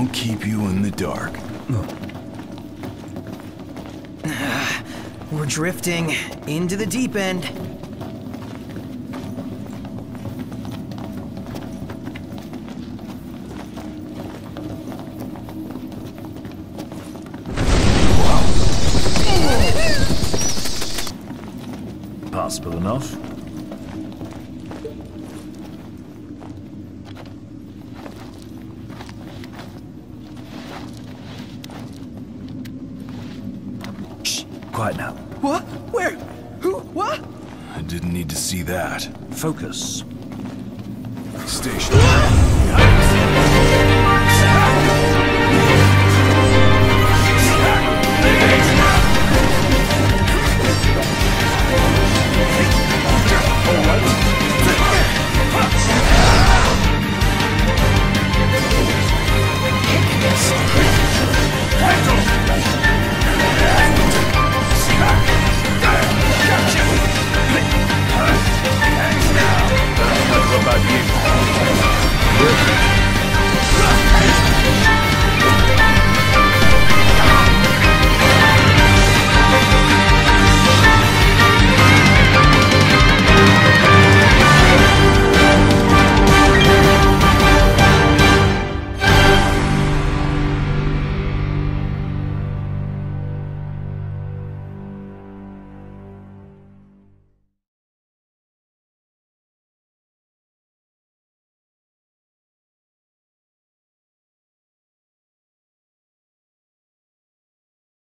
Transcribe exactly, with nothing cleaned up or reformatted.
Won't keep you in the dark. We're drifting into the deep end. Possible enough. Shh, quiet now. What? Where? Who? What? I didn't need to see that. Focus. Station.